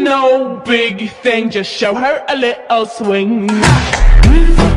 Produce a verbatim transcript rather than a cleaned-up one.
no big thing, just show her a little swing.